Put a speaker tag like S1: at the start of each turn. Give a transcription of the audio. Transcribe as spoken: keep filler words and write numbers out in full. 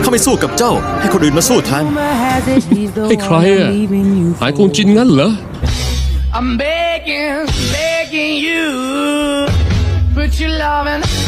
S1: าไม่สู้กับเจ้าให้คนอื่นมาสู้แทน
S2: ให้ใครอะหายกงจินงั้นเหรอ
S3: I'm begging, begging you, put your love in